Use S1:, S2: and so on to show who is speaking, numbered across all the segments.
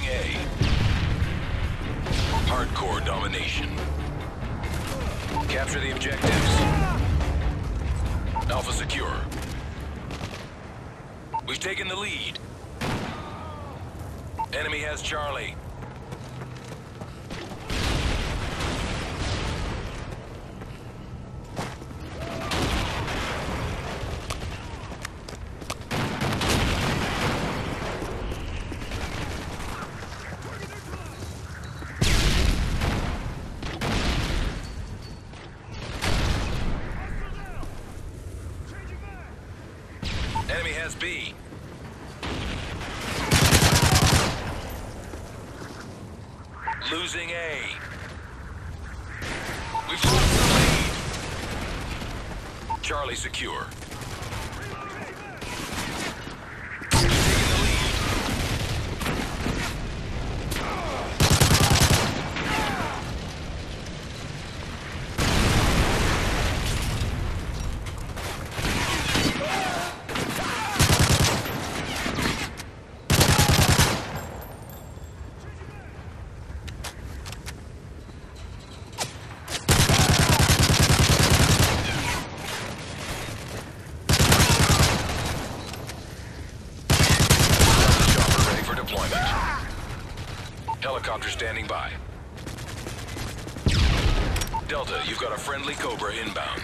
S1: A. Hardcore domination. Capture the objectives. Alpha secure. We've taken the lead. Enemy has Charlie. Enemy has B. Losing A. We've lost the lead. Charlie secure. We've taken the lead. Helicopter standing by. Delta, you've got a friendly Cobra inbound.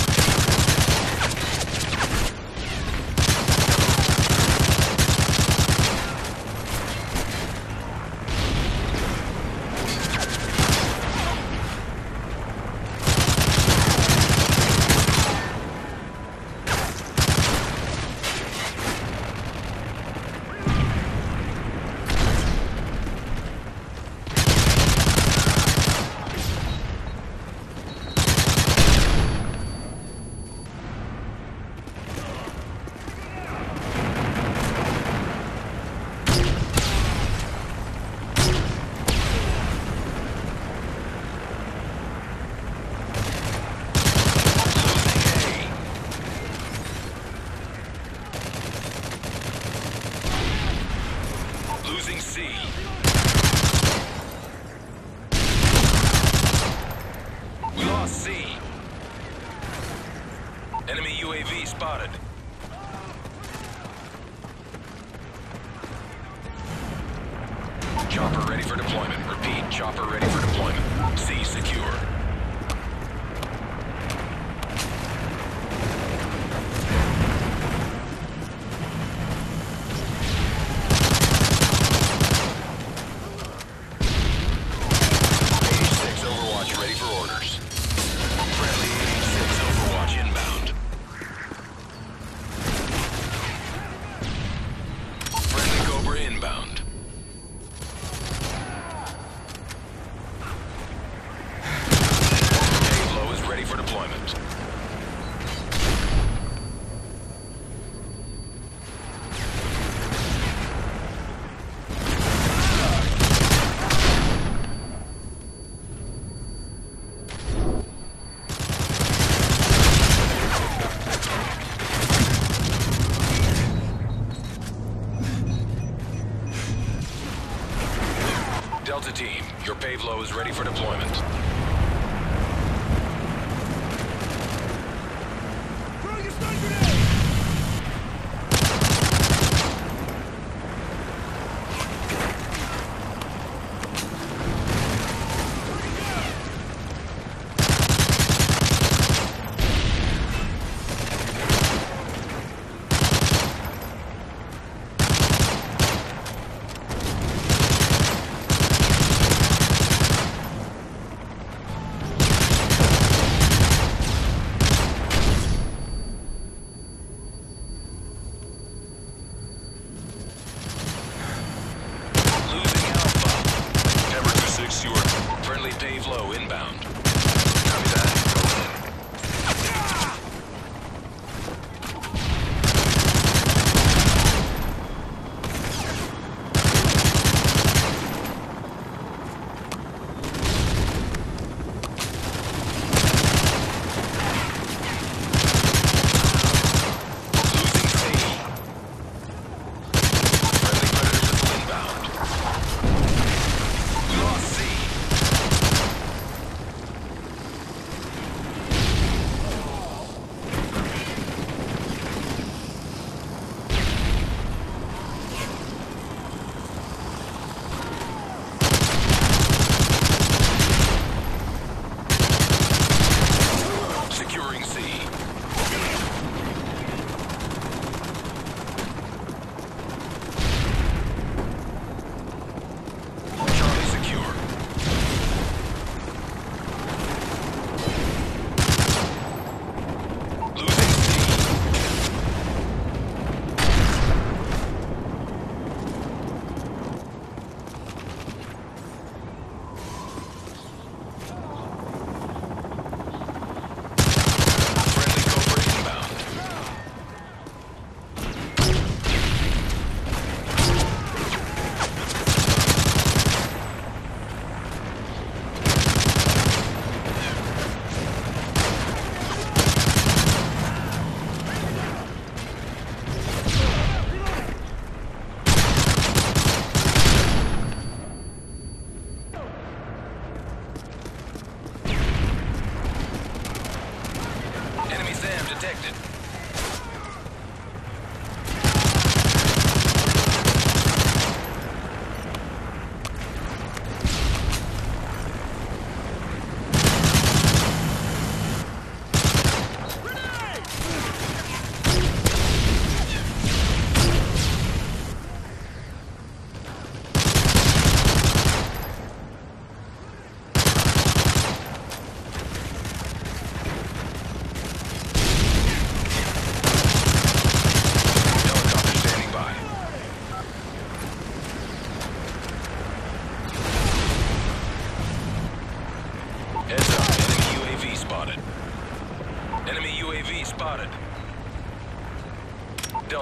S1: Losing C. We lost C. Enemy UAV spotted. Chopper ready for deployment. Repeat, chopper ready for deployment. C secure. Inbound. Payload is ready for deployment. Delta team, your payload is ready for deployment.
S2: Throwing a stun grenade!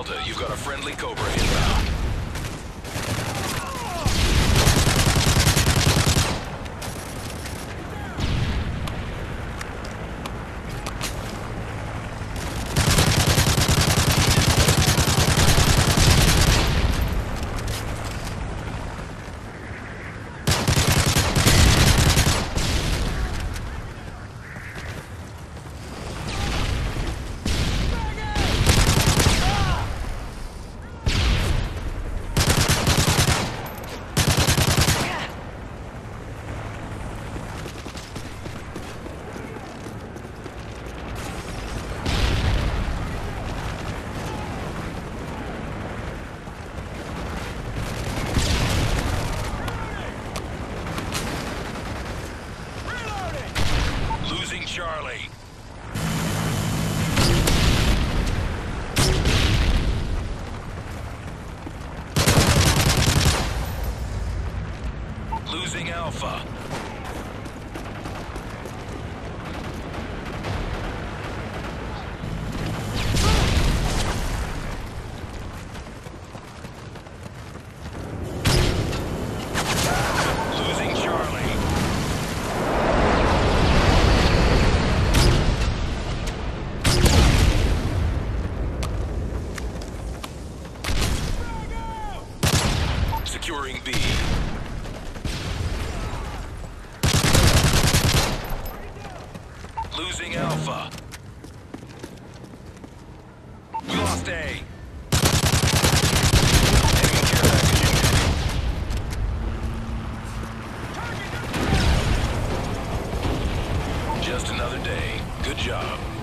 S1: Delta, you've got a friendly Cobra inbound. Losing Charlie. Losing Alpha. Losing Charlie. Securing B. Losing Alpha. We lost A. Enemy care package incoming. Just another day. Good job.